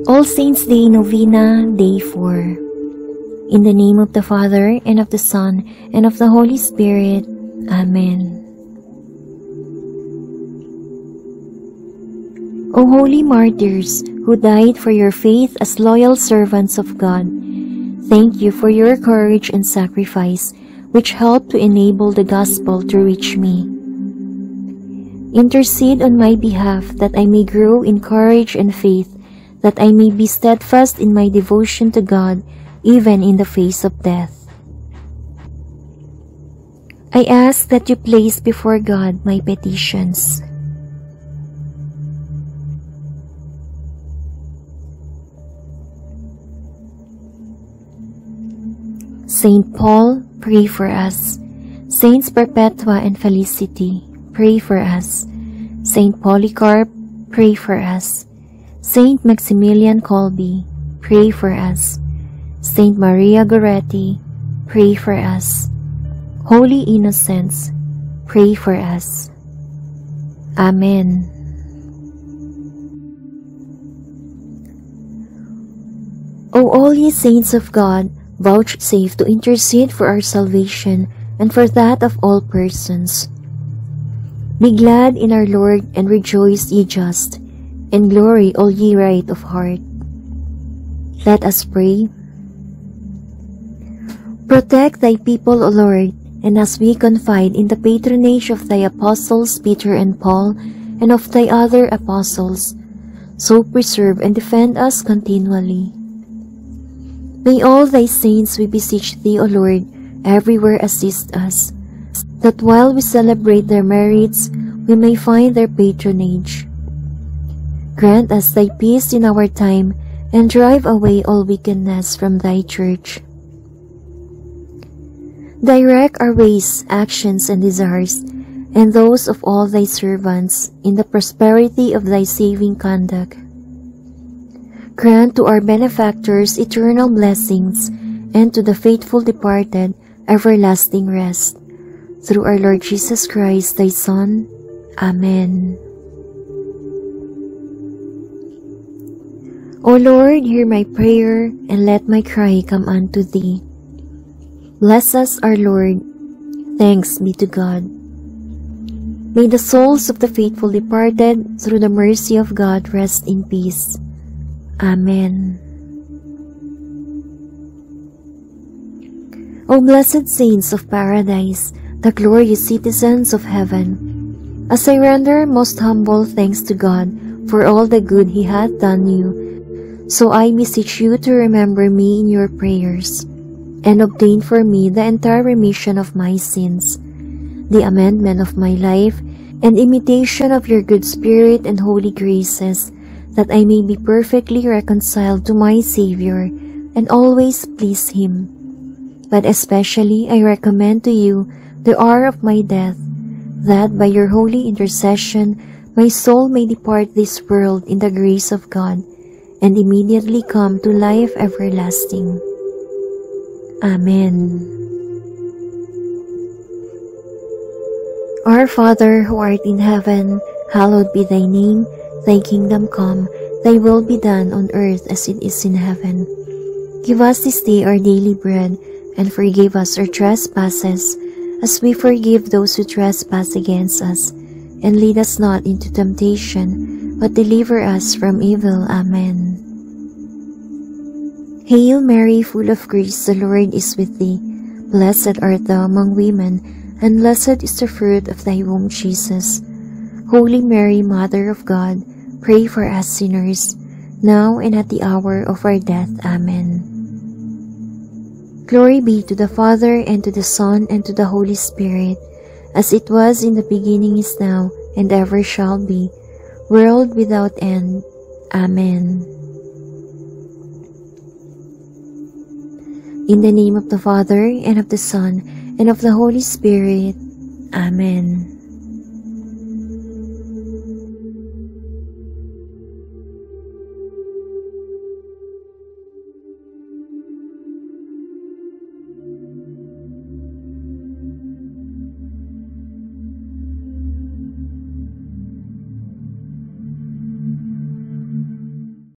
All Saints Day Novena, Day 4. In the name of the Father, and of the Son, and of the Holy Spirit. Amen. O holy martyrs, who died for your faith as loyal servants of God, thank you for your courage and sacrifice, which helped to enable the gospel to reach me. Intercede on my behalf that I may grow in courage and faith, that I may be steadfast in my devotion to God, even in the face of death. I ask that you place before God my petitions. Saint Paul, pray for us. Saints Perpetua and Felicity, pray for us. Saint Polycarp, pray for us. Saint Maximilian Kolbe, pray for us. Saint Maria Goretti, pray for us. Holy Innocents, pray for us. Amen. O all ye saints of God, vouchsafe to intercede for our salvation and for that of all persons. Be glad in our Lord and rejoice, ye just, and glory, all ye right of heart. Let us pray. Protect thy people, O Lord, and as we confide in the patronage of thy apostles Peter and Paul, and of thy other apostles, so preserve and defend us continually. May all thy saints, we beseech thee, O Lord, everywhere assist us, that while we celebrate their merits, we may find their patronage. Grant us thy peace in our time, and drive away all wickedness from thy church. Direct our ways, actions, and desires, and those of all thy servants, in the prosperity of thy saving conduct. Grant to our benefactors eternal blessings, and to the faithful departed everlasting rest. Through our Lord Jesus Christ, thy Son. Amen. O Lord, hear my prayer, and let my cry come unto thee. Bless us, our Lord. Thanks be to God. May the souls of the faithful departed, through the mercy of God, rest in peace. Amen. O blessed saints of paradise, the glorious citizens of heaven, as I render most humble thanks to God for all the good He hath done you, so I beseech you to remember me in your prayers, and obtain for me the entire remission of my sins, the amendment of my life, and imitation of your good spirit and holy graces, that I may be perfectly reconciled to my Savior, and always please Him. But especially I recommend to you the hour of my death, that by your holy intercession my soul may depart this world in the grace of God, and immediately come to life everlasting. Amen. Our Father, who art in heaven, hallowed be thy name. Thy kingdom come, thy will be done on earth as it is in heaven. Give us this day our daily bread, and forgive us our trespasses, as we forgive those who trespass against us. And lead us not into temptation, but deliver us from evil. Amen. Hail Mary, full of grace, the Lord is with thee. Blessed art thou among women, and blessed is the fruit of thy womb, Jesus. Holy Mary, Mother of God, pray for us sinners, now and at the hour of our death. Amen. Glory be to the Father, and to the Son, and to the Holy Spirit, as it was in the beginning, is now, and ever shall be, world without end. Amen. In the name of the Father, and of the Son, and of the Holy Spirit. Amen.